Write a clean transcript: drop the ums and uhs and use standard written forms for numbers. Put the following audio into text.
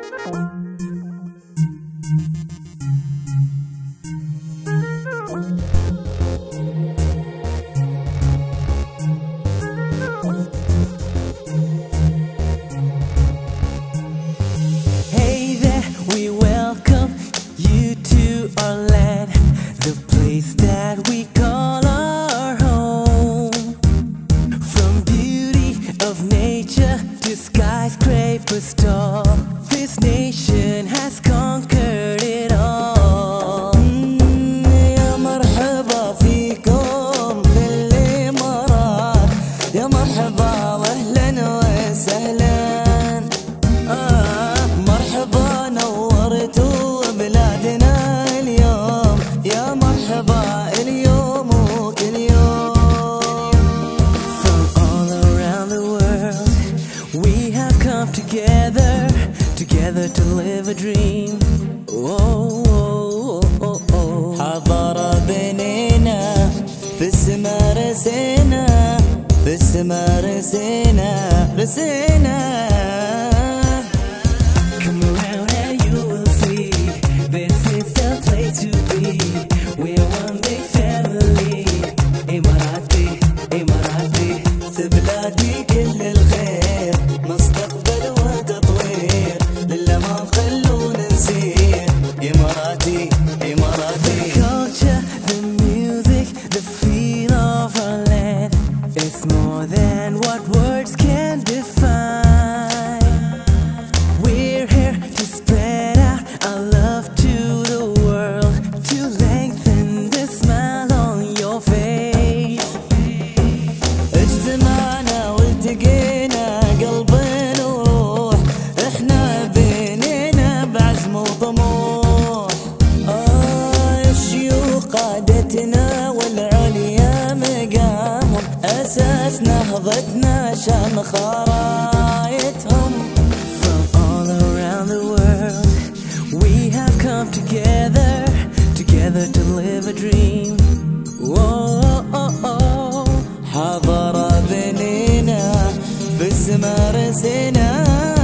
Skyscrapers tall, this nation has conquered it all. يا مرحبا فيكم في الإمارات، يا مرحبا واهلا وسهلا. مرحبا نورتوا بلادنا اليوم، يا مرحبا اليوم وكل يوم. From all around the world we have come together to live a dream. حضر بنينا في السما رسينا، في السما رسينا رسينا. Come around and you will see, this is the place to be. We're one big family. Emarati, Emarati. في بلادي كل الخير، مستقبل وتطوير، لله ما خلونا نسير. إماراتي إماراتي. The culture, the music, the feel of our land, it's more than what words can define. We're here to spread out our love to the world, to lengthen the smile on your face. اجتمعنا والتقينا قلبنا وروح، احنا بيننا بعزم وطموح. الشيوخ قادتنا والعليا مقامهم، اساس نهضتنا شام خرايتهم. From all around the world we have come together to live a dream. حضر بنينا في السما رسينا.